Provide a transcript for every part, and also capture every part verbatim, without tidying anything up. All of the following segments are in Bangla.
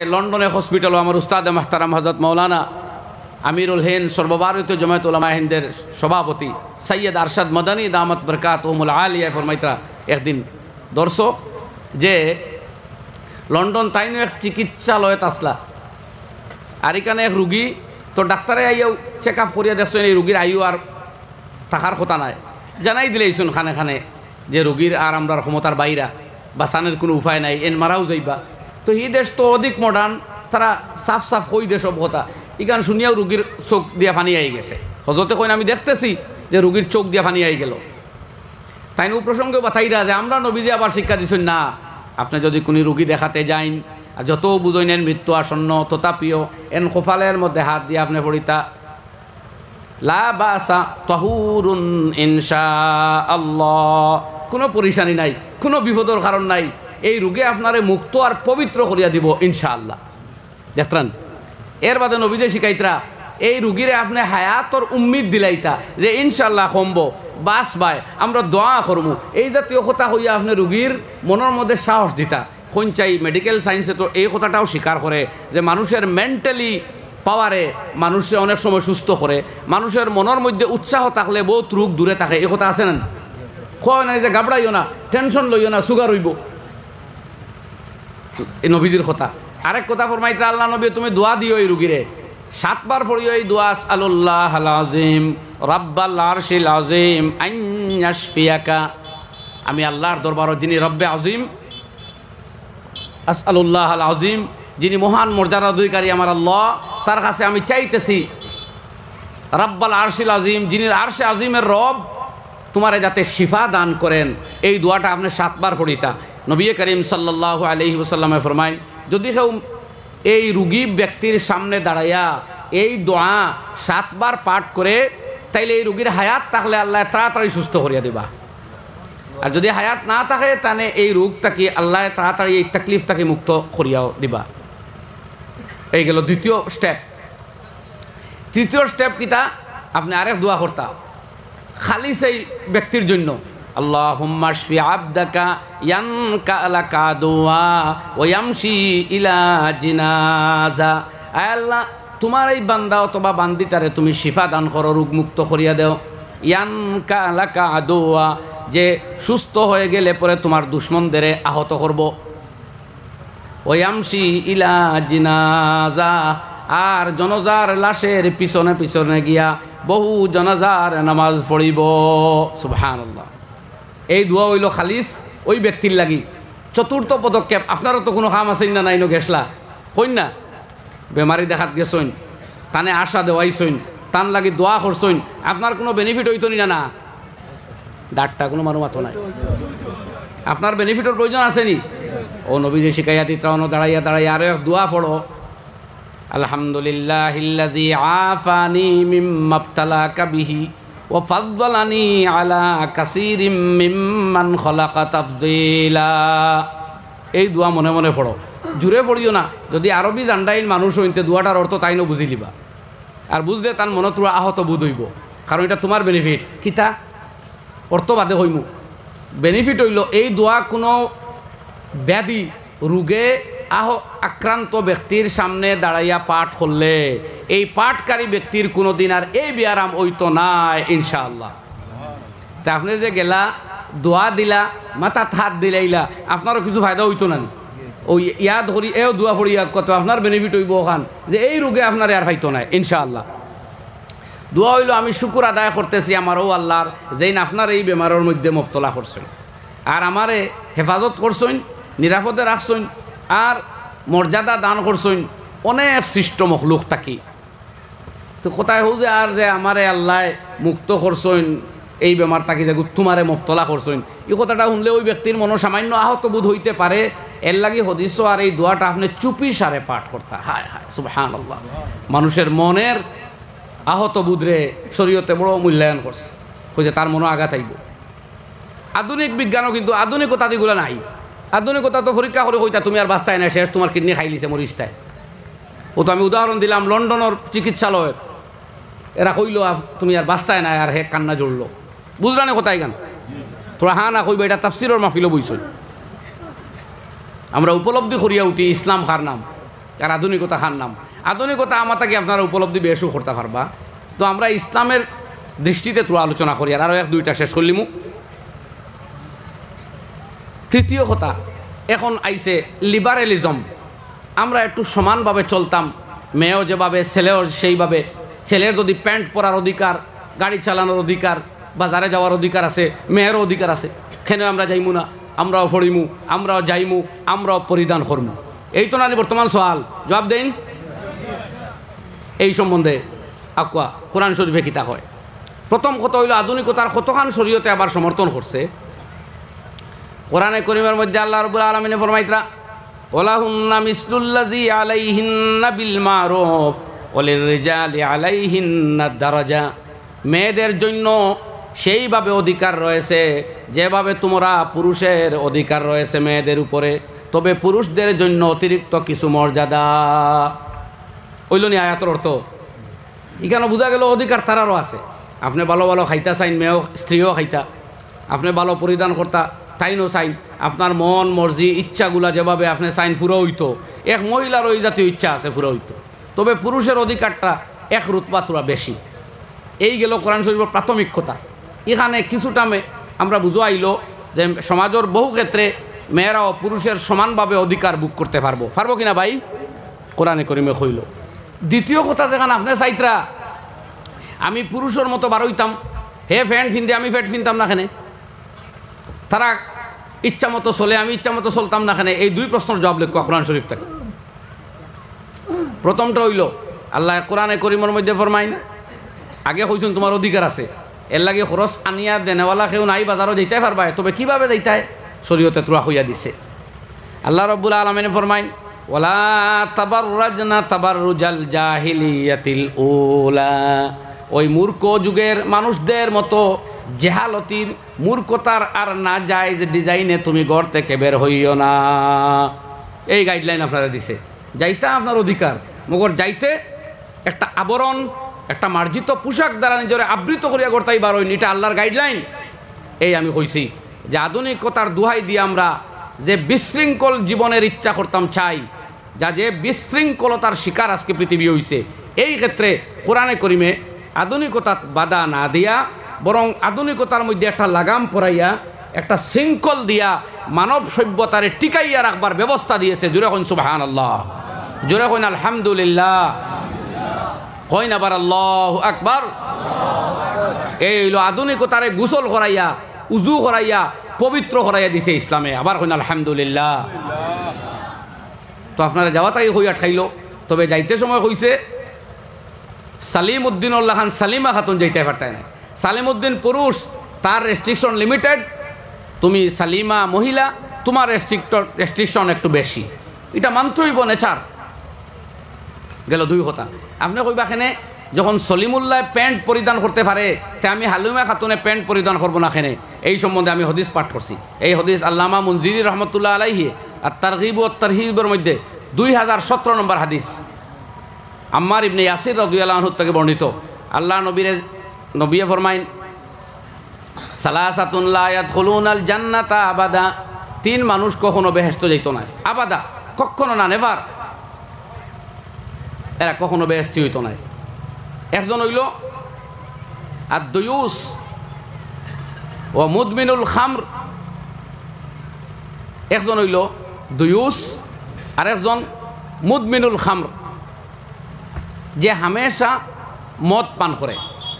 লন্ডনে হসপিটাল আমার উস্তাদ মাহতারাম হযরত মাওলানা আমিরুল হিন্দ সর্বভারতীয় জমায়েত উলামা হিন্দের সভাপতি সৈয়দ আরশাদ মাদানী দামত বরকাতুহুমুল আলিয়া ফরমাইতা একদিন দর্শক যে লন্ডন তাইনো এক চিকিৎসালয়ত আসলা আর এখানে এক রুগী তো ডাক্তারে আইয়াও চেক আপ করিয়া দেখছেন এই রুগীর আয়ু আর থাকার কথা নাই জানাই দিলেইছুন খানে খানে যে রুগীর আর আমরার ক্ষমতার বাইরা বাঁচানোর কোনো উপায় নাই এন মারাও যাইবা তো এই দেশ তো অধিক মডার্ন তারা সাফ সাফ কই দেশ সব কথা ইখান শুনিয়াও রুগীর চোখ দিয়া পানি আই গেছে হজরতে কইন আমি দেখতেছি যে রুগীর চোখ দিয়া পানি আই গেল তাই নো প্রসঙ্গে বাতাইরা যে আমরা নবীজি আবার শিক্ষা দিছেন না আপনি যদি কোনো রুগী দেখাতে যাইন আর যত বুঝইনেন মৃত্যু আসন্ন তথাপিও এন কপালের মধ্যে হাত দিয়ে আপনি পড়িতা লা বাসা তাহুরুন ইনশাআল্লাহ কোনো পরিশানি নাই কোনো বিপদের কারণ নাই এই রোগে আপনারে মুক্ত আর পবিত্র করিয়া দিব ইনশাআল্লাহ দেখতেন এর বাদে নবীজে শিখাইতরা এই রুগীরে আপনি হায়াতর উম্মিদ দিলাইতা যে ইনশাআল্লাহ কমব বাস বাই আমরা দোয়া করব এই জাতীয় কথা হইয়া আপনি রুগীর মনের মধ্যে সাহস দিতা কোন চাই মেডিকেল সায়েন্সে তো এই কথাটাও স্বীকার করে যে মানুষের মেন্টালি পাওয়ারে মানুষে অনেক সময় সুস্থ করে মানুষের মনের মধ্যে উৎসাহ থাকলে বহুত রোগ দূরে থাকে এই কথা আছে না কয় নাই যে ঘাবড়াইও না টেনশন লইও না সুগার হইব এই নবীদের কথা আরেক কথা ফরমাইতে আল্লাহ নবী তুমি দোয়া দিও এই রুগীরে সাতবার পড়িও এই দোয়া আসআলুল্লাহ আল আযীম রাব্বাল আরশিল আযীম আন ইয়াশফিয়াকা আমি আল্লাহর দরবারে যিনি রব্বে আযীম আসআলুল্লাহ আল আযীম যিনি মহান মর্যাদা অধিকারী আমার আল্লাহ তার কাছে আমি চাইতেছি রাব্বাল আরশিল আযীম যিনি আরশে আযীমের রব তোমারে যাতে শিফা দান করেন এই দোয়াটা আপনি সাতবার পড়িতা নবী করিম সাল্লাল্লাহু আলাইহি ওয়াসাল্লামে ফরমায় যদি কেউ এই রুগী ব্যক্তির সামনে দাঁড়াইয়া এই দোয়া সাতবার পাঠ করে তাইলে এই রুগীর হায়াত থাকলে আল্লাহ তাড়াতাড়ি সুস্থ করিয়া দিবা আর যদি হায়াত না থাকে তাহলে এই রোগটাকে আল্লাহ তাড়াতাড়ি এই তাকলিফটাকে মুক্ত করিয়াও দিবা এই গেল দ্বিতীয় স্টেপ তৃতীয় স্টেপ কিতা আপনি আরেক দোয়া করতা খালি সেই ব্যক্তির জন্য আল্লাহুম্মা শফি আবদাকা ইয়ানকা লাকা দুআ ওয়া ইয়ামশি ইলা জিনাজা আয় আল্লাহ তোমার এই বান্দা অথবা বান্দিটারে তুমি শিফা দান করো রোগ মুক্ত করিয়া দাও ইয়ানকা লাকা দুআ যে সুস্থ হয়ে গেলে পরে তোমার দুশমনদের আহত করব ওয়া ইয়ামশি ইলা জিনাজা আর জনজার লাশের পিছনে পিছনে গিয়া বহু জনাজার নামাজ পড়িব সুবহানাল্লাহ এই দোয়া হইল খালিস ওই ব্যক্তির লাগি চতুর্থ পদক্ষেপ আপনারও তো কোনো কাম আছেন না নাইনো গেছলা কইন না বেমারি দেখাত গেছইন তানে আশা দেওয়াইছইন তান লাগি দোয়া করছইন আপনার কোনো বেনিফিট হইতো না না ডাক্তার কোনো মানুষ মাতো নাই আপনার বেনিফিটের প্রয়োজন আসেনি ও নবীজি শিখাইয়া দিত্রানো দাঁড়াইয়া দাঁড়াইয়া আরে দোয়া পড়ো আলহামদুলিল্লাহিল্লাযী আফানি মিম্মা ইবতালাকা বিহি ওয়া ফাদ্দালানি আলা কাসীরিম মিম্মান খালাকা তাফযীলা এই দোয়া মনে মনে পড়ো জুড়ে পড়িও না যদি আরবি জান্ডাইল মানুষ হইতে দোয়াটার অর্থ তাইনো বুঝি লিবা আর বুঝলে তার মনত আহত বোধ হইব কারণ এটা তোমার বেনিফিট কিতা অর্থ বাদে হইমু বেনিফিট হইল এই দোয়া কোনো ব্যাধি রোগে আহ আক্রান্ত ব্যক্তির সামনে দাঁড়াইয়া পাঠ করলে এই পাঠকারী ব্যক্তির কোনো দিন আর এই বিয়ারাম হইতো নাই ইনশাআল্লাহ তা আপনি যে গেলা দোয়া দিলা মাথা হাত দিলাইলা আপনারও কিছু ফায়দা হইতো না ওই ইয়াদ ধরি এও দোয়া পড়ি কত আপনার বেনিফিট হইব ওখান যে এই রোগে আপনার আর ফাইতো নাই ইনশাআল্লাহ দোয়া হইল আমি শুকুর আদায় করতেছি আমার ও আল্লাহর যেই আপনার এই বেমারের মধ্যে মুবতলা করছেন আর আমারে হেফাজত করছেন নিরাপদে রাখছেন আর মর্যাদা দান করছেন অনেক সৃষ্ট মখলুক থাকি তো কোথায় হোক যে আর যে আমারে আল্লাহ মুক্ত করছেন এই বেমার থাকি যে তোমারে মুবতলা করছেন এই কথাটা শুনলে ওই ব্যক্তির মনো সামান্য আহত বোধ হইতে পারে এর লাগি হদিস আর এই দোয়াটা আপনি চুপি সারে পাঠ করতে হায় হায় সুবহানাল্লাহ মানুষের মনের আহত বুধরে শরীয়তে বড় মূল্যায়ন করছে যে তার মনে আঘাত আইব আধুনিক বিজ্ঞানও কিন্তু আধুনিকতা দিগুলো নাই আধুনিকতা তো পরীক্ষা করে কইতা তুমি আর বাঁচতাই না শেষ তোমার কিডনি খাইলিছে মরিচটায় ও তো আমি উদাহরণ দিলাম লন্ডনের চিকিৎসালয় এরা কইল তুমি আর বাঁচতাই না আর হে কান্না জড়লো বুঝলা না কোথায় গান তোরা হা না কইবা এটা তাফসিরের মাহফিলও বইছ আমরা উপলব্ধি করিয়া উঠি ইসলাম কার নাম আর আধুনিকতা খান নাম আধুনিকতা আমাকে আপনারা উপলব্ধি বেশও করতে পারবা। তো আমরা ইসলামের দৃষ্টিতে তো আলোচনা করি আর আরও এক দুইটা শেষ করলিমু। তৃতীয় কথা, এখন আইছে লিবারেলিজম। আমরা একটু সমানভাবে চলতাম, মেয়েও যেভাবে ছেলেও সেইভাবে। ছেলের যদি প্যান্ট পরার অধিকার, গাড়ি চালানোর অধিকার, বাজারে যাওয়ার অধিকার আছে, মেয়েরও অধিকার আছে, কেন আমরা যাইমু না? আমরাও পড়িমু, আমরাও যাইমু, আমরাও পরিধান করমু। এই তো নানি বর্তমান সওয়াল, জবাব দেন এই সম্বন্ধে। আকুয়া কোরআন শরীফে কিতা হয়? প্রথম কথা হইল আধুনিকতার কতখান শরীয়তে আবার সমর্থন করছে। কোরআনে করিমের মধ্যে আল্লাহ রাব্বুল আলামিন ফরমাইতরা ওয়ালাহুন্না মিসলুল্লাযী আলাইহিন্না বিল মারুফ ওয়ালিররিজালি আলাইহিন্না দারাজা। মেয়েদের জন্য সেইভাবে অধিকার রয়েছে যেভাবে তোমরা পুরুষের অধিকার রয়েছে মেয়েদের উপরে, তবে পুরুষদের জন্য অতিরিক্ত কিছু মর্যাদা। হইল নি আয়াতের অর্থ? এখানে বোঝা গেল অধিকার তারারও আছে। আপনি ভালো ভালো খাইতা চাইন, মেয়েও স্ত্রীও খাইতা। আপনি ভালো পরিধান করতা, তাইনও চাইন। আপনার মন মর্জি ইচ্ছাগুলা যেভাবে আপনি চাইন পুরো হইতো। এক মহিলার ওই জাতীয় ইচ্ছা আছে পুরো হইতো, তবে পুরুষের অধিকারটা এক রুতবা তোরা বেশি। এই গেল কোরআন শরীফের প্রাথমিক কথা। এখানে কিছুটা আমরা বুঝো আইল যে সমাজের বহু ক্ষেত্রে মেয়েরাও পুরুষের সমানভাবে অধিকার বুক করতে পারবো পারবো কিনা ভাই? কোরআনে করিমে হইল। দ্বিতীয় কথা, যেখানে আপনি চাইতরা আমি পুরুষের মতো বার হইতাম, হে ফ্যান্ট ফিনতে আমি ফ্যাট ফিনতাম না কেনে, তারা ইচ্ছা মতো চলে আমি ইচ্ছা মতো চলতাম না কেনে, এই দুই প্রশ্নের জবাব লেখা কোরআন শরীফ থেকে। প্রথমটা হইল আল্লাহ কোরআনে করিমের মধ্যে ফরমাইন, আগে কইছুন তোমার অধিকার আছে, এর লাগে খরচ আনিয়া দেনেওয়ালা কেউ নাই, বাজারও যেতে পারবা, তবে কীভাবে যেতে শরীয়তে তুরা হইয়া দিছে। আল্লাহ রাব্বুল আলামিন ফরমাইন ওয়ালা তাবাররাজনা তাবাররুজাল জাহিলিয়াতিল উলা। ওই মূর্খ যুগের মানুষদের মতো জেহালতির মূর্খতার আর না যায় যে ডিজাইনে তুমি ঘর থেকে বের হইও না। এই গাইডলাইন আপনারা দিছে। যাইতা আপনার অধিকার, মগর যাইতে একটা আবরণ, একটা মার্জিত পোশাক দ্বারা নিজের আবৃত করিয়া করতেই বারোই, এটা আল্লাহর গাইডলাইন। এই আমি কইছি যে আধুনিকতার দুহাই দিয়ে আমরা যে বিশৃঙ্খল জীবনের ইচ্ছা করতাম চাই, যা যে বিশৃঙ্খলতার শিকার আজকে পৃথিবী হইছে, এই ক্ষেত্রে কোরআনে করিমে আধুনিকতা বাধা না দিয়া বরং আধুনিকতার মধ্যে একটা লাগাম পরাইয়া একটা শৃঙ্খল দিয়া মানব সভ্যতারে টিকাইয়া রাখবার ব্যবস্থা দিয়েছে। জোরে কইন সুবহানাল্লাহ, জোরে কইন আলহামদুলিল্লাহ, কইন আবার আল্লাহু আকবার। এই হইল আধুনিকতারে গোসল করাইয়া, উজু করাইয়া, পবিত্র করাইয়া দিছে ইসলামে। আবার কইন আলহামদুলিল্লাহ। তো আপনারা যাওয়া তাই হইয়া ঠাইল, তবে যাইতে সময় কইছে সালিম উদ্দিন উল্লাহ খান সালিমা খাতুন যাইতে পারতায় না। সালিম উদ্দিন পুরুষ, তার রেস্ট্রিকশন লিমিটেড, তুমি সালিমা মহিলা, তোমার রেস্ট্রিক্ট রেস্ট্রিকশন একটু বেশি, এটা মানতে হইব নেচার। গেল দুই কথা। আপনি কইবা খেনে যখন সলিমুল্লাহ প্যান্ট পরিধান করতে পারে, তে আমি হালিমা খাতুনে প্যান্ট পরিধান করবো না খেনে? এই সম্বন্ধে আমি হদিস পাঠ করছি। এই হদিস আল্লামা মুনজিরি রহমতুল্লাহ আলাইহি আর তারগিব ও তারহিবের মধ্যে দুই হাজার সতেরো নম্বর হাদিস, আম্মার ইবনে ইয়াসির রাদিয়াল্লাহু আনহু থেকে বর্ণিত। আল্লাহ নবীরে নবিয়ে ফরমাইন সালাসাতুন লা ইয়াদখুলুনাল জান্নাতা আবাদা। তিন মানুষ কখনো বেহেশতে যাইত না, আবাদা কখনো না, নেভার, এরা কখনো বেহেশতি হইত না। একজন হইল আর দুয়ুস ও মুদমিনুল খামর। একজন হইল দুয়ুস আর একজন মুদমিনুল খামর, যে হামেশা মদ পান করে,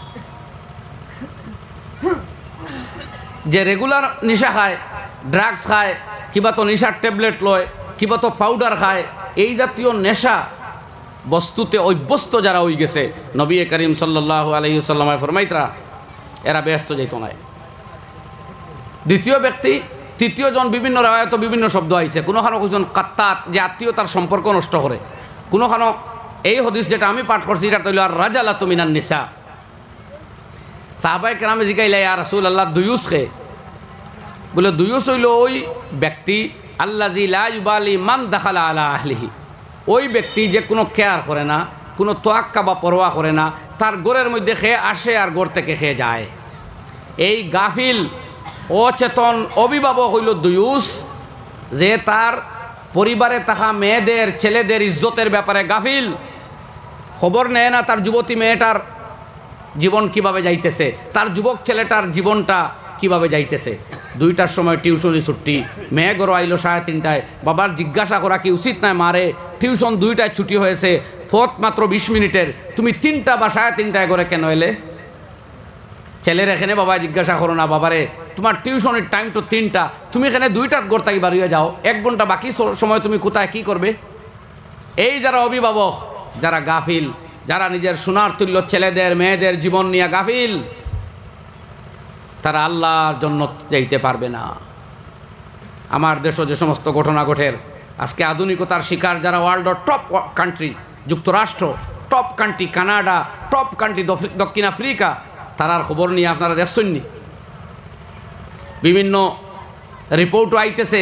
যে রেগুলার নিশা খায়, ড্রাগস খায়, কিবা তো নিশার ট্যাবলেট লয়, কিবা তো পাউডার খায়, এই জাতীয় নেশা বস্তুতে অভ্যস্ত যারা হয়ে গেছে, নবী করিম সাল্লাল্লাহু আলাইহি ওয়াসাল্লাম ফরমাইতরা এরা ব্যস্ত যাইত নাই। দ্বিতীয় ব্যক্তি, তৃতীয়জন, বিভিন্ন রায়ত বিভিন্ন শব্দ আইছে। কোনোখানো কোজন কাত্তাত, যে আত্মীয়তার সম্পর্ক নষ্ট করে। কোনোখানো এই হদিস যেটা আমি পাঠ করছি এটা তৈল আর রাজালাতু মিনান নিসা। সাহাবায়ে কেরামে জিগাইলা ইয়া রাসূলুল্লাহ দুয়ুস কে? বলে দুয়ুস হইল ওই ব্যক্তি আল্লাযী লা ইউবালি মান দাখালা আলা আহলিহি, ওই ব্যক্তি যে কোনো কেয়ার করে না, কোনো তোয়াক্কা বা পরোয়া করে না, তার ঘরের মধ্যে খেয়ে আসে আর ঘর থেকে খেয়ে যায়। এই গাফিল অচেতন অভিভাবক হইল দুয়ুস, যে তার পরিবারে থাকা মেয়েদের ছেলেদের ইজ্জতের ব্যাপারে গাফিল, খবর নেয় না তার যুবতী মেয়েটার জীবন কিভাবে যাইতেছে, তার যুবক ছেলেটার জীবনটা কিভাবে যাইতেছে। দুইটার সময় টিউশনি ছুটি, মেয়ে গরো আইলো সাড়ে তিনটায়, বাবার জিজ্ঞাসা করা কি উচিত নয়, মারে টিউশন দুইটায় ছুটি হয়েছে, ফোর্থ মাত্র বিশ মিনিটের, তুমি তিনটা বা সাড়ে তিনটায় করে কেন এলে? ছেলের এখানে বাবা জিজ্ঞাসা করো না, বাবারে তোমার টিউশনের টাইম তো তিনটা, তুমি এখানে দুইটার গোড়তাই বাড়িয়ে যাও, এক ঘন্টা বাকি সময় তুমি কোথায় কি করবে? এই যারা অভিভাবক, যারা গাফিল, যারা নিজের সোনার তুল্য ছেলেদের মেয়েদের জীবন নিয়ে গাফিল, তারা আল্লাহর জন্য যাইতে পারবে না। আমার দেশে যে সমস্ত ঘটনা ঘটে, আজকে আধুনিকতার শিকার যারা ওয়ার্ল্ডের টপ কান্ট্রি, যুক্তরাষ্ট্র top country, Canada top country, দক্ষিণ আফ্রিকা, তারার খবর নিয়ে আপনারা দেখছেননি? বিভিন্ন রিপোর্টও আইতেছে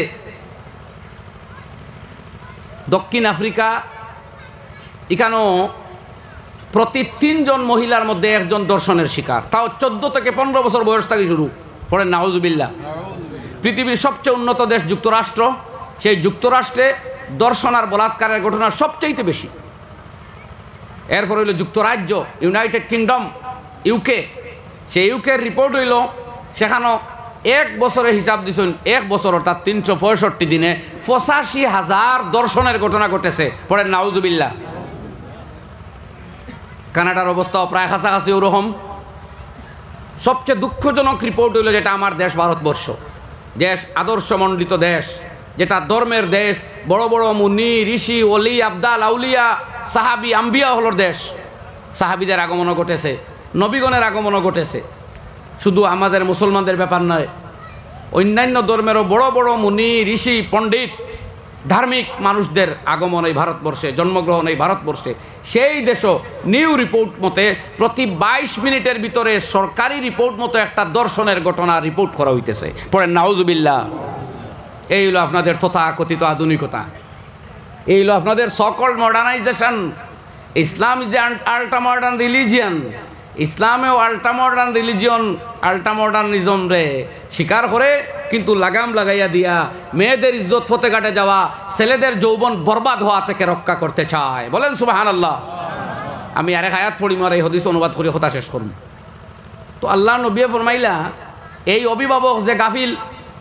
দক্ষিণ আফ্রিকা এখানেও প্রতি তিনজন মহিলার মধ্যে একজন দর্শনের শিকার, তাও চোদ্দ থেকে পনেরো বছর বয়স থেকে শুরু। পড়েন নাউজুবিল্লাহ। পৃথিবীর সবচেয়ে উন্নত দেশ যুক্তরাষ্ট্র, সেই যুক্তরাষ্ট্রে দর্শন আর বলাৎকারের ঘটনা সবচেয়ে বেশি। এরপর হইল যুক্তরাজ্য, ইউনাইটেড কিংডম, ইউকে। সেই ইউকের রিপোর্ট হইল সেখানেও এক বছরের হিসাব দিচ্ছেন, এক বছর অর্থাৎ তিনশো পঁয়ষট্টি দিনে পঁচাশি হাজার দর্শনের ঘটনা ঘটেছে। পড়েন নাউজুবিল্লাহ। কানাডার অবস্থাও প্রায় কাছাকাছি ওরকম। সবচেয়ে দুঃখজনক রিপোর্ট হইল যেটা আমার দেশ ভারতবর্ষ, দেশ আদর্শমণ্ডিত দেশ, যেটা ধর্মের দেশ, বড় বড় মুনি ঋষি অলি আবদাল আউলিয়া সাহাবি আম্বিয়া হলোর দেশ। সাহাবিদের আগমনও ঘটেছে, নবীগণের আগমনও ঘটেছে। শুধু আমাদের মুসলমানদের ব্যাপার নয়, অন্যান্য ধর্মেরও বড় বড় মুনি ঋষি পণ্ডিত ধার্মিক মানুষদের আগমন এই ভারতবর্ষে, জন্মগ্রহণ এই ভারতবর্ষে। সেই দেশও নিউ রিপোর্ট মতে প্রতি বাইশ মিনিটের ভিতরে সরকারি রিপোর্ট মতো একটা দর্শনের ঘটনা রিপোর্ট করা হইতেছে। পড়েন নাউজুবিল্লাহ। এই হলো আপনাদের তথাকথিত আধুনিকতা, এই হলো আপনাদের সকল modernisation. Islam is a ultra modern religion. ইসলামেও ultra modern religion, ultra modernism রে স্বীকার করে, কিন্তু লাগাম লাগাইয়া দিয়া মেয়েদের ইজ্জত ফতে কাটে যাওয়া, ছেলেদের যৌবন বরবাদ হওয়া থেকে রক্ষা করতে চায়। বলেন সুবহানাল্লাহ। আমি আরেক আয়াত পড়ি, মার এই হাদিস অনুবাদ করে কথা শেষ করুন। তো আল্লাহ নবী ফরমাইলা, এই অভিভাবক যে গাফিল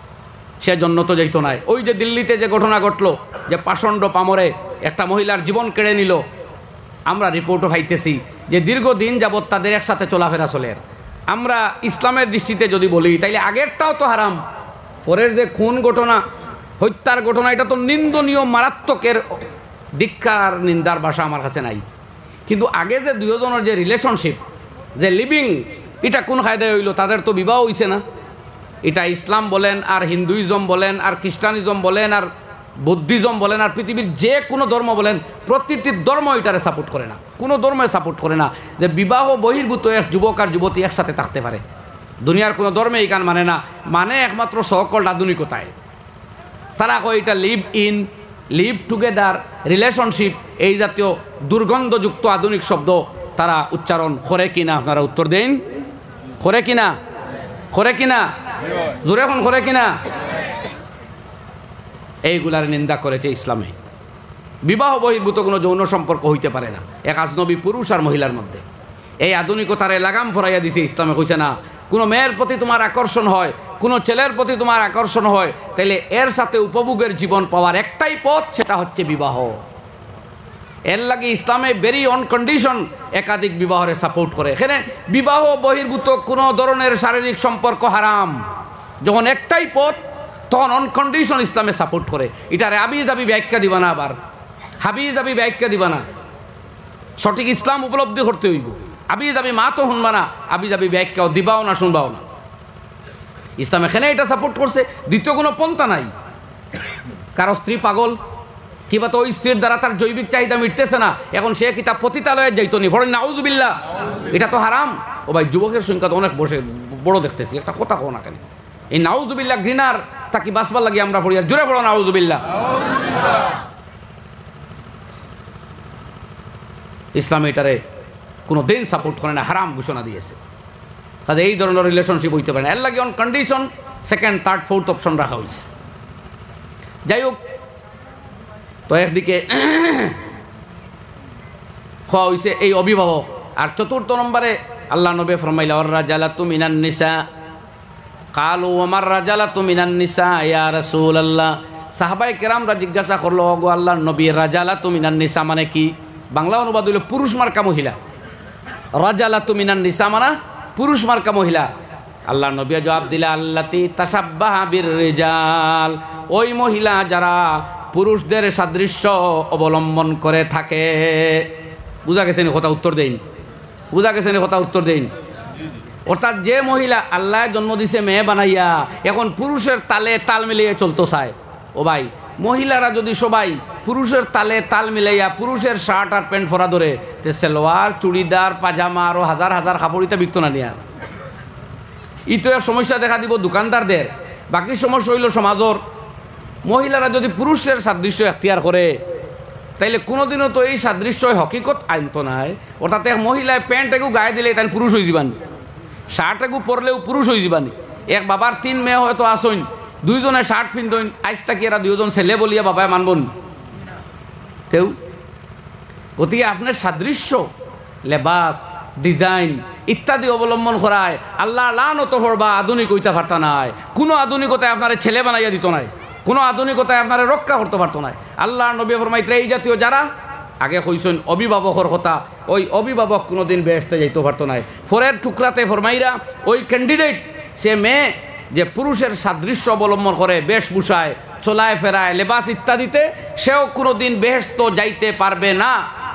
সে জন্নত যাইত নাই। ওই যে দিল্লিতে যে ঘটনা ঘটলো, যে পাষণ্ড পামরে একটা মহিলার জীবন কেড়ে নিল, আমরা রিপোর্টও পাইতেছি যে দীর্ঘদিন যাবৎ তাদের একসাথে চলাফেরা চলে। আমরা ইসলামের দৃষ্টিতে যদি বলি তাইলে আগেরটাও তো হারাম, পরের যে খুন ঘটনা, হত্যার ঘটনা, এটা তো নিন্দনীয় মারাত্মকের দীক্ষার নিন্দার ভাষা আমার কাছে নাই। কিন্তু আগে যে দুজনের যে রিলেশনশিপ, যে লিভিং, এটা কোন কায়দায় হইল? তাদের তো বিবাহ হইছে না। এটা ইসলাম বলেন আর হিন্দুইজম বলেন আর খ্রিস্টানিজম বলেন আর বুদ্ধিজম বলেন আর পৃথিবীর যে কোনো ধর্ম বলেন, প্রতিটি ধর্ম এটারে সাপোর্ট করে না, কোনো ধর্মে সাপোর্ট করে না যে বিবাহ বহির্ভূত এক যুবক আর যুবতী একসাথে থাকতে পারে। দুনিয়ার কোনো ধর্মে এই কান মানে না, মানে একমাত্র সকল আধুনিকতায়। তারা কয় এটা live in, live together, relationship, এই জাতীয় দুর্গন্ধযুক্ত আধুনিক শব্দ তারা উচ্চারণ করে কিনা? আপনারা উত্তর দেন। করে কিনা? করে কিনা? জোরে এখন করে কিনা? এইগুলার নিন্দা করেছে ইসলামে। বিবাহ বহির্ভূত কোনো যৌন সম্পর্ক হইতে পারে না এক আজনবী পুরুষ আর মহিলার মধ্যে। এই আধুনিকতারে লাগাম ফরাইয়া দিছে ইসলামে। কইছে না, কোনো মেয়ের প্রতি তোমার আকর্ষণ হয়, কোনো ছেলের প্রতি তোমার আকর্ষণ হয়, তাইলে এর সাথে উপভোগের জীবন পাওয়ার একটাই পথ, সেটা হচ্ছে বিবাহ। এর লাগে ইসলামে ভেরি অন কন্ডিশন একাধিক বিবাহরে সাপোর্ট করে। এখানে বিবাহ বহির্ভূত কোনো ধরনের শারীরিক সম্পর্ক হারাম। যখন একটাই পথ, তখন অন কন্ডিশন ইসলামে সাপোর্ট করে। এটারে আবি যাবি ব্যাখ্যা দিবা না, আবার হাবি যাবি ব্যাখ্যা দিবা না। সঠিক ইসলাম উপলব্ধি করতে হইব। আবি যাবি মা তো শুনবা না, আবি যাবি ব্যাখ্যাও দিবাও না, শুনবাও না। ইসলাম এখানে এটা সাপোর্ট করছে, দ্বিতীয় কোনো পন্থা নাই। কারো স্ত্রী পাগল, কিবা তো ওই স্ত্রীর দ্বারা তার জৈবিক চাহিদা মিটতেছে না, এখন সে কিতাব পতিতালয়ে যাইতো নি, ভরেন নাউজুবিল্লাহ, এটা তো হারাম। ও ভাই, যুবকের সংখ্যা তো অনেক বসে বড় দেখতেছি, একটা কথা কো না কেন? এই নাউজুবিল্লাহ ঘৃণার তাকি বাসবার লাগি আমরা পড়ি, আর জোরে পড়ো নাউজুবিল্লাহ। ইসলাম এটারে কোনো দিন সাপোর্ট করে না, হারাম ঘোষণা দিয়েছে। তাদের এই ধরনের রিলেশনশিপ হইতে পারে না। এর লাগে on condition second third fourth option রাখা হয়েছে। যাই হোক, তো একদিকে খোয়া হয়েছে এই অভিভাবক, আর চতুর্থ নম্বরে আল্লাহ নবী ফরমাইলা ওয়ার রাজালাতু মিনান নিসা। কালু ওমার রাজালাতু মিনান নিসা ইয়া রাসূলুল্লাহ। সাহাবায়ে কেরামরা জিজ্ঞাসা করলো, ওগো আল্লাহর নবী, রাজালাতু মিনান নিসা মানে কি? বাংলা অনুবাদ হইল পুরুষ মার্কা মহিলা। রাজালাতু মিনান নিসা মানে পুরুষ মার্কা মহিলা। আল্লাহর নবী জবাব দিলা, আল্লাতি তাশাব্বাহা বির রিজাল, ওই মহিলা যারা পুরুষদের সাদৃশ্য অবলম্বন করে থাকে। বুঝা গেছে নি কথা? উত্তর দেন। বুঝা গেছে নি কথা? উত্তর দেন। অর্থাৎ যে মহিলা আল্লাহ জন্ম দিছে মেয়ে বানাইয়া এখন পুরুষের তালে তাল মিলিয়ে চলতো চায়, ও ভাই মহিলারা যদি সবাই পুরুষের তালে তাল মিলাইয়া পুরুষের শার্ট আর প্যান্ট পরা ধরে, তে সেলোয়ার চুড়িদার পাজামা আরও হাজার হাজার কাপড়িতে বিকত না নিয়া। ই তো এক সমস্যা দেখা দিব দোকানদারদের। বাকি সমস্যা হইল সমাজর। মহিলারা যদি পুরুষের সাদৃশ্য এখতিয়ার করে তাইলে কোনোদিনও তো এই সাদৃশ্য হকিকত আইনত নাই। অর্থাৎ এক মহিলায় প্যান্ট একু গায়ে দিলে তাই পুরুষ হয়ে যাবানি, শার্ট একু পরলেও পুরুষ হয়ে যাবানি। এক বাবার তিন মেয়ে হয়তো আসইন, দুইজনে শার্ট পিন্ধইন, আইস তাকি এরা দুইজন ছেলে বলিয়া বাবায় মানবন কেউ। গতিকে আপনার সাদৃশ্য লেবাস ডিজাইন ইত্যাদি অবলম্বন করায় আল্লাহ লানত করবা আধুনিক হইতে পারতা নাই। কোনো আধুনিকতায় আপনার ছেলে বানাইয়া দিত নাই, কোনো আধুনিকতায় আপনার রক্ষা করতে পারতো না। আল্লাহ নবী ফরমাইতে এই জাতীয় যারা আগে কইছেন অভিভাবকর কথা, ওই অভিভাবক কোনোদিন বেহেশতে যাইতে পারতো না। ফোরের টুকরাতে ফরমাইরা ওই ক্যান্ডিডেট সে মেয়ে যে পুরুষের সাদৃশ্য অবলম্বন করে বেশভূষায় চলায় ফেরায় লেবাস ইত্যাদিতে, সেও কোনোদিন বেহেশত যাইতে পারবে না।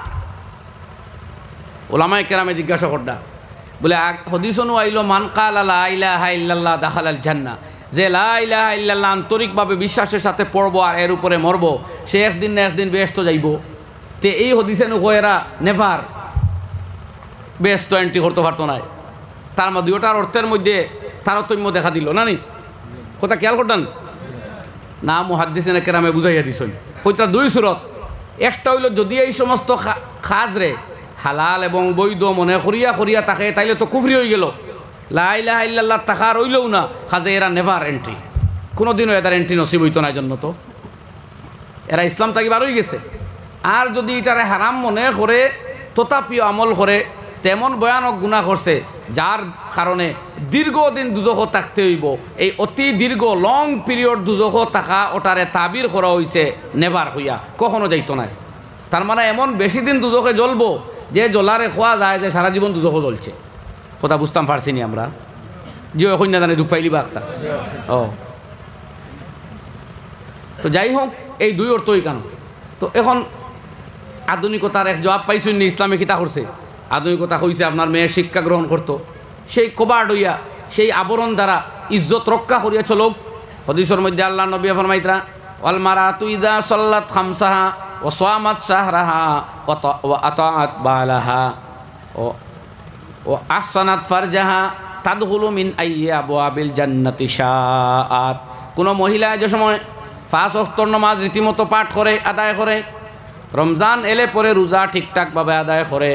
ওলামায়ে কেরামে জিজ্ঞাসা করডা বলে হদিসনু আইলো মান কালা লা ইলাহা ইল্লাল্লাহ দাখালাল জান্নাহ, যে লা ইলাহা ইল্লাল্লাহ আন্তরিকভাবে বিশ্বাসের সাথে পড়বো আর এর উপরে মরবো, সে একদিন না একদিন বেহেশত যাইব। তে এই হদিসে এরা নেভার বেহেশত এন্ট্রি করতে পারতো না। তার মধ্যে ওটার অর্থের মধ্যে তারতম্য দেখা দিল না নি কথা খেয়াল করতেন না? মুহাদ্দিসিনে কেরামে বুঝাইয়া দিছেন কইটা দুই সুরত। একটা হইল যদি এই সমস্ত খাজরে হালাল এবং বৈধ মনে করিয়া করিয়া তাকে তাইলে তো কুফরি হয়ে গেল। লা ইলাহা ইল্লাল্লাহ তাকা রইলও না, কাজে এরা নেভার এন্ট্রি, কোনোদিনও এদের এন্ট্রি নসিব হইতো না। জন্য তো এরা ইসলাম তাকে বার হয়ে গেছে। আর যদি এটারে হারাম মনে করে তথাপিও আমল করে, তেমন ভয়ানক গুনাহ করছে যার কারণে দীর্ঘদিন দুজখ থাকতে হইব। এই অতি দীর্ঘ লং পিরিয়ড দুজখ থাকা ওটারে তাবির করা হয়েছে নেভার হইয়া, কখনো যাইতো না। তার মানে এমন বেশি দিন দুজখে জ্বলবো যে জ্বলারে খোয়া যায় যে সারা জীবন দুজখ জ্বলছে। কথা বুঝতাম পারছি নি আমরা? যে এখন না জানে দুঃখ পাইলি বা একটা ও তো যাই হোক, এই দুই অর্থই কেন। তো এখন আধুনিকতার এক জবাব পাইছেন নি? ইসলামে কিতা করছে? আধুনিকতা হইছে আপনার মেয়ে শিক্ষা গ্রহণ করতো, সেই কবাট হইয়া সেই আবরণ দ্বারা ইজ্জত রক্ষা করিয়া চলুক। হদিসের মধ্যে আল্লাহ নবী ফরমাইতরা ওয়াল মারাতু ইযা সাল্লাত খামসাহা ওয়া সামাত শাহরাহা ওয়া আতাআত বালাহা ও ও আহসানাত ফারজাহা তাদখুলু মিন আইয়ি আবওয়াবিল জান্নাতি শাআত। কোনো মহিলা যে সময় পাঁচ ওয়াক্ত নামাজ রীতিমতো পাঠ করে আদায় করে, রমজান এলে পরে রোজা ঠিকঠাকভাবে আদায় করে,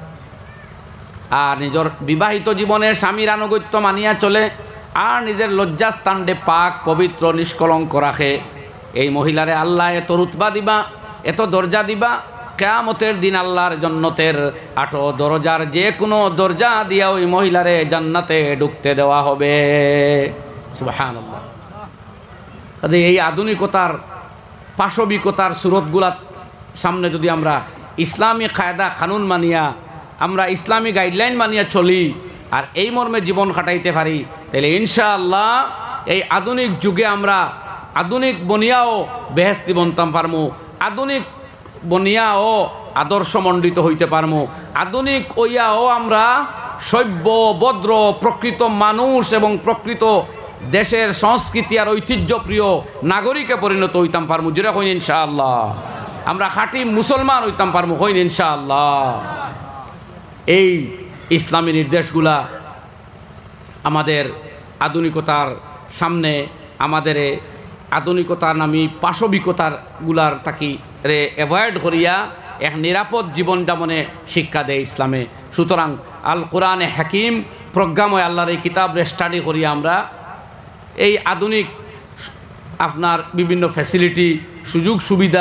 আর নিজের বিবাহিত জীবনের স্বামীর আনুগত্য মানিয়া চলে, আর নিজের লজ্জাস্থানটে পাক পবিত্র নিষ্কলঙ্ক রাখে, এই মহিলারে আল্লাহ এত রুতবা দিবা, এত দরজা দিবা, কিয়ামতের দিন আল্লাহর জান্নাতের আটো দরজার যে কোনো দরজা দিয়া ওই মহিলারে জান্নাতে ঢুকতে দেওয়া হবে। সুবহানাল্লাহ। কাজে এই আধুনিকতার পাশবিকতার সুরতগুলা সামনে যদি আমরা ইসলামী কায়দা কানুন মানিয়া, আমরা ইসলামী গাইডলাইন মানিয়া চলি আর এই মর্মে জীবন কাটাইতে পারি, তাহলে ইনশাআল্লাহ এই আধুনিক যুগে আমরা আধুনিক বনিয়াও বেহেশতি বনতাম পারমু, আধুনিক বনিয়াও আদর্শমণ্ডিত হইতে পারমু, আধুনিক ওইয়াও আমরা সভ্য ভদ্র প্রকৃত মানুষ এবং প্রকৃত দেশের সংস্কৃতি আর ঐতিহ্যপ্রিয় নাগরিকে পরিণত হইতাম পারমু। যেটা হইন ইনশাআল্লাহ আমরা খাঁটি মুসলমান হইতাম পারমু, হইন ইনশাআল্লাহ। এই ইসলামী নির্দেশগুলা আমাদের আধুনিকতার সামনে আমাদের আধুনিকতার নামী পাশবিকতার গুলার তাকি রে অ্যাভয়েড করিয়া এক নিরাপদ জীবনযাপনে শিক্ষা দেয় ইসলামে। সুতরাং আল কোরআনে হাকিম প্রজ্ঞাময় আল্লাহর এই কিতাবরে স্টাডি করিয়া আমরা এই আধুনিক আপনার বিভিন্ন ফ্যাসিলিটি সুযোগ সুবিধা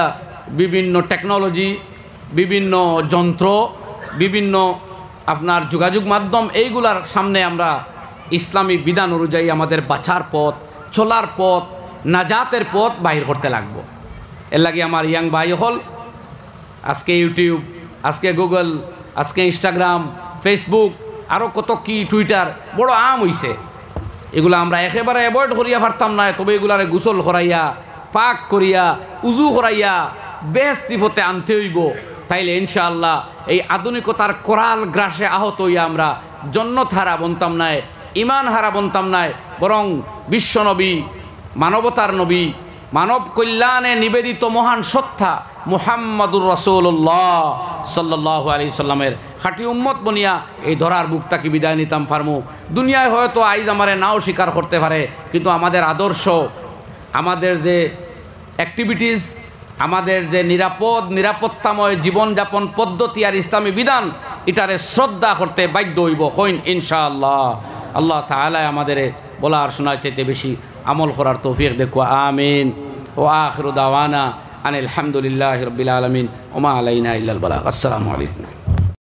বিভিন্ন টেকনোলজি, বিভিন্ন যন্ত্র, বিভিন্ন আপনার যোগাযোগ মাধ্যম, এইগুলার সামনে আমরা ইসলামী বিধান অনুযায়ী আমাদের বাঁচার পথ, চলার পথ, নাজাতের পথ বাহির করতে লাগবো। এর লাগে আমার ইয়াং ভাই হল আজকে ইউটিউব, আজকে গুগল, আজকে ইনস্টাগ্রাম, ফেসবুক, আরও কত কি টুইটার বড় আম হইছে। এগুলো আমরা একেবারে অ্যাভয়েড করিয়া পারতাম না, তবে এগুলারে গোসল করাইয়া, পাক করিয়া, উজু করাইয়া বেহেশতি পথে আনতে হইব। তাইলে ইনশাআল্লাহ এই আধুনিকতার কোরাল গ্রাসে আহত হইয়া আমরা জন্নত হারা বনতাম নাই, ইমান হারা বনতাম নাই, বরং বিশ্বনবী, মানবতার নবী, মানব কল্যাণে নিবেদিত মহান সত্তা মুহাম্মাদুর রাসূলুল্লাহ সাল্লাল্লাহু আলাইহি সাল্লামের খাঁটি উম্মত বনিয়া এই ধরার বুকটাকে বিদায় নিতাম পারমু। দুনিয়ায় হয়তো আইজ আমারে নাও স্বীকার করতে পারে, কিন্তু আমাদের আদর্শ, আমাদের যে অ্যাক্টিভিটিস, আমাদের যে নিরাপদ নিরাপত্তাময় জীবনযাপন পদ্ধতি আর ইসলামী বিধান, এটারে শ্রদ্ধা করতে বাধ্য হইব হইন ইনশাআল্লাহ। আল্লাহ তাআলা আমাদের বলার শোনার চাইতে বেশি আমল করার তৌফিক দেখো, আমিন। ও আখিরু দাওয়ানা আনিল হামদুলিল্লাহি রাব্বিল আলামিন ওয়া মা আলাইনা ইল্লাল বালাগ। আসসালামু আলাইকুম।